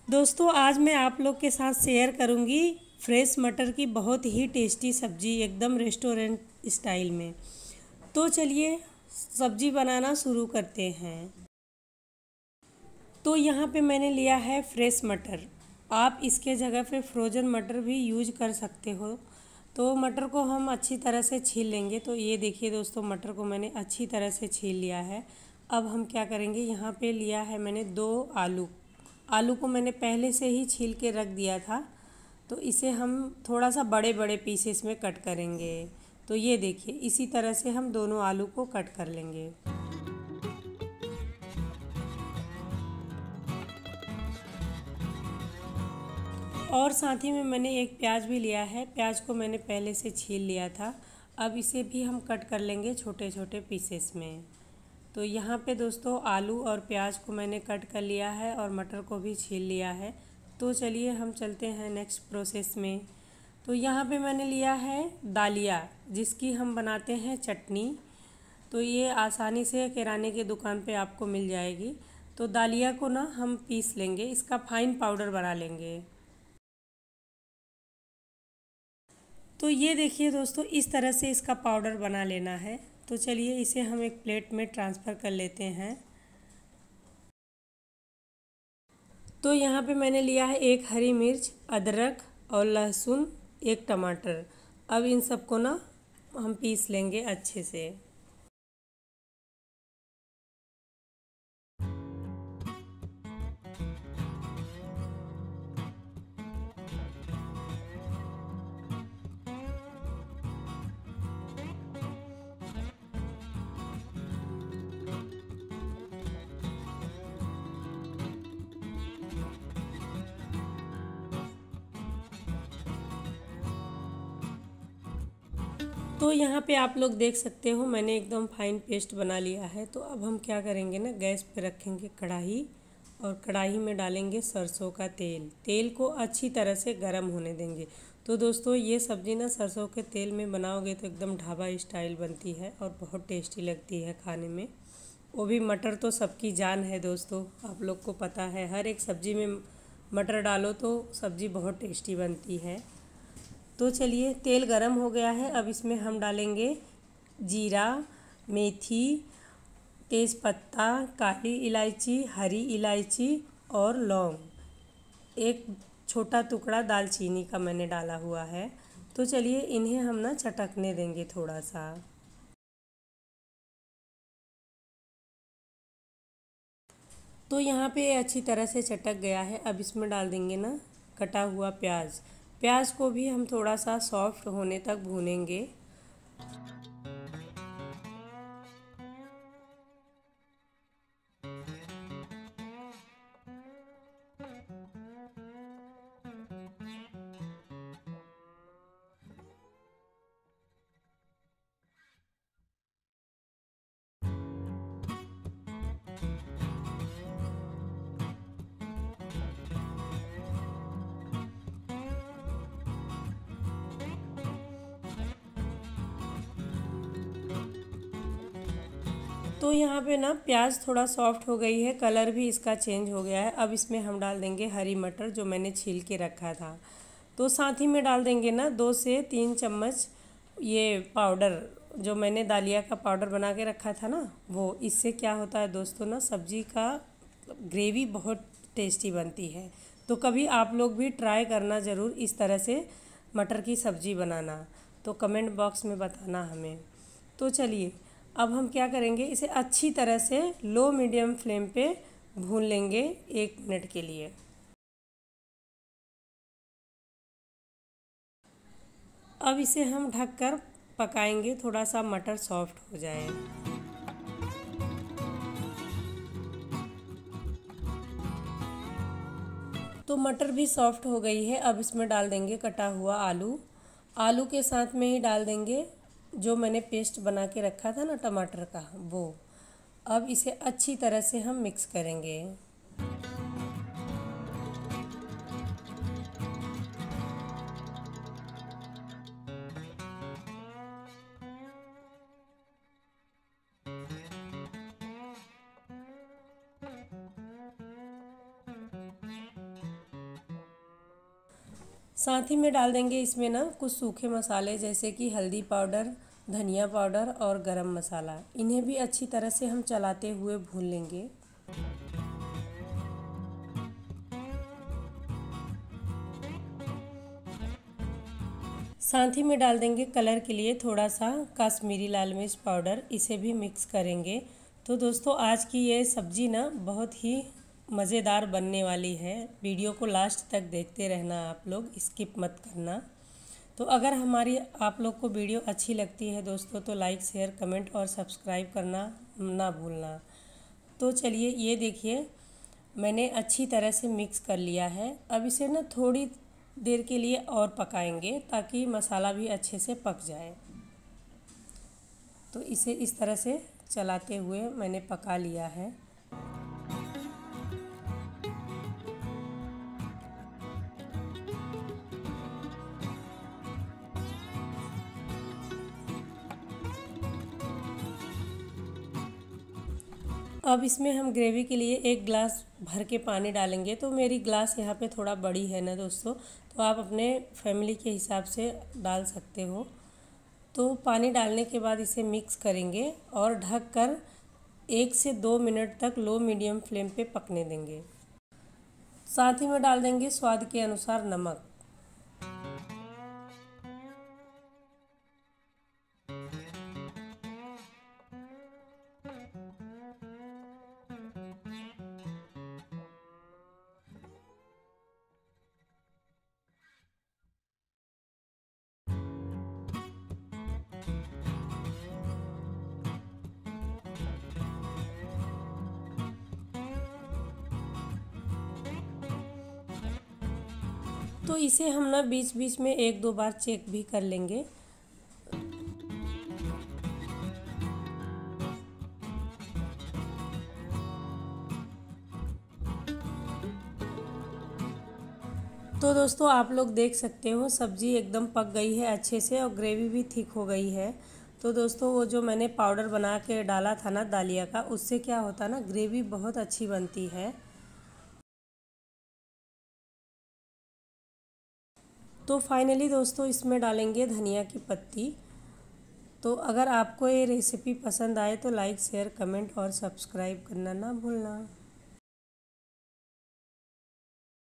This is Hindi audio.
दोस्तों आज मैं आप लोग के साथ शेयर करूंगी फ्रेश मटर की बहुत ही टेस्टी सब्जी एकदम रेस्टोरेंट स्टाइल में। तो चलिए सब्जी बनाना शुरू करते हैं। तो यहाँ पे मैंने लिया है फ्रेश मटर। आप इसके जगह पे फ्रोज़न मटर भी यूज कर सकते हो। तो मटर को हम अच्छी तरह से छील लेंगे। तो ये देखिए दोस्तों, मटर को मैंने अच्छी तरह से छील लिया है। अब हम क्या करेंगे, यहाँ पे लिया है मैंने 2 आलू। आलू को मैंने पहले से ही छील के रख दिया था। तो इसे हम थोड़ा सा बड़े बड़े पीसेस में कट करेंगे। तो ये देखिए, इसी तरह से हम दोनों आलू को कट कर लेंगे। और साथ ही में मैंने एक प्याज भी लिया है। प्याज को मैंने पहले से छील लिया था। अब इसे भी हम कट कर लेंगे छोटे छोटे पीसेस में। तो यहाँ पे दोस्तों आलू और प्याज को मैंने कट कर लिया है और मटर को भी छील लिया है। तो चलिए हम चलते हैं नेक्स्ट प्रोसेस में। तो यहाँ पे मैंने लिया है दालिया, जिसकी हम बनाते हैं चटनी। तो ये आसानी से किराने की दुकान पे आपको मिल जाएगी। तो दालिया को ना हम पीस लेंगे, इसका फाइन पाउडर बना लेंगे। तो ये देखिए दोस्तों, इस तरह से इसका पाउडर बना लेना है। तो चलिए इसे हम एक प्लेट में ट्रांसफ़र कर लेते हैं। तो यहाँ पे मैंने लिया है 1 हरी मिर्च, अदरक और लहसुन, 1 टमाटर। अब इन सबको ना हम पीस लेंगे अच्छे से। तो यहाँ पे आप लोग देख सकते हो, मैंने एकदम फाइन पेस्ट बना लिया है। तो अब हम क्या करेंगे ना, गैस पे रखेंगे कढ़ाई और कढ़ाई में डालेंगे सरसों का तेल। तेल को अच्छी तरह से गर्म होने देंगे। तो दोस्तों ये सब्ज़ी ना सरसों के तेल में बनाओगे तो एकदम ढाबा स्टाइल बनती है और बहुत टेस्टी लगती है खाने में। वो भी मटर तो सबकी जान है दोस्तों, आप लोग को पता है हर एक सब्ज़ी में मटर डालो तो सब्ज़ी बहुत टेस्टी बनती है। तो चलिए तेल गरम हो गया है। अब इसमें हम डालेंगे जीरा, मेथी, तेज़पत्ता, काली इलायची, हरी इलायची और लौंग। एक छोटा टुकड़ा दालचीनी का मैंने डाला हुआ है। तो चलिए इन्हें हम ना चटकने देंगे थोड़ा सा। तो यहाँ पे अच्छी तरह से चटक गया है। अब इसमें डाल देंगे ना कटा हुआ प्याज। प्याज को भी हम थोड़ा सा सॉफ्ट होने तक भूनेंगे। तो यहाँ पे ना प्याज थोड़ा सॉफ्ट हो गई है, कलर भी इसका चेंज हो गया है। अब इसमें हम डाल देंगे हरी मटर जो मैंने छील के रखा था। तो साथ ही में डाल देंगे ना 2 से 3 चम्मच ये पाउडर, जो मैंने दालिया का पाउडर बना के रखा था ना वो। इससे क्या होता है दोस्तों ना, सब्जी का ग्रेवी बहुत टेस्टी बनती है। तो कभी आप लोग भी ट्राई करना ज़रूर इस तरह से मटर की सब्ज़ी बनाना। तो कमेंट बॉक्स में बताना हमें। तो चलिए अब हम क्या करेंगे, इसे अच्छी तरह से लो मीडियम फ्लेम पे भून लेंगे 1 मिनट के लिए। अब इसे हम ढककर पकाएंगे, थोड़ा सा मटर सॉफ्ट हो जाए। तो मटर भी सॉफ्ट हो गई है। अब इसमें डाल देंगे कटा हुआ आलू। आलू के साथ में ही डाल देंगे जो मैंने पेस्ट बना के रखा था ना टमाटर का, वो। अब इसे अच्छी तरह से हम मिक्स करेंगे। साथ ही में डाल देंगे इसमें ना कुछ सूखे मसाले, जैसे कि हल्दी पाउडर, धनिया पाउडर और गरम मसाला। इन्हें भी अच्छी तरह से हम चलाते हुए भून लेंगे। साथ ही में डाल देंगे कलर के लिए थोड़ा सा कश्मीरी लाल मिर्च पाउडर, इसे भी मिक्स करेंगे। तो दोस्तों आज की ये सब्ज़ी ना बहुत ही मज़ेदार बनने वाली है। वीडियो को लास्ट तक देखते रहना, आप लोग स्किप मत करना। तो अगर हमारी आप लोग को वीडियो अच्छी लगती है दोस्तों, तो लाइक शेयर कमेंट और सब्सक्राइब करना ना भूलना। तो चलिए ये देखिए, मैंने अच्छी तरह से मिक्स कर लिया है। अब इसे ना थोड़ी देर के लिए और पकाएंगे ताकि मसाला भी अच्छे से पक जाए। तो इसे इस तरह से चलाते हुए मैंने पका लिया है। अब इसमें हम ग्रेवी के लिए 1 गिलास भर के पानी डालेंगे। तो मेरी गिलास यहाँ पे थोड़ा बड़ी है ना दोस्तों, तो आप अपने फैमिली के हिसाब से डाल सकते हो। तो पानी डालने के बाद इसे मिक्स करेंगे और ढककर 1 से 2 मिनट तक लो मीडियम फ्लेम पे पकने देंगे। साथ ही में डाल देंगे स्वाद के अनुसार नमक। तो इसे हम ना बीच बीच में 1-2 बार चेक भी कर लेंगे। तो दोस्तों आप लोग देख सकते हो सब्ज़ी एकदम पक गई है अच्छे से और ग्रेवी भी थिक हो गई है। तो दोस्तों वो जो मैंने पाउडर बना के डाला था ना दालिया का, उससे क्या होता ना ग्रेवी बहुत अच्छी बनती है। तो फाइनली दोस्तों इसमें डालेंगे धनिया की पत्ती। तो अगर आपको ये रेसिपी पसंद आए तो लाइक शेयर कमेंट और सब्सक्राइब करना ना भूलना।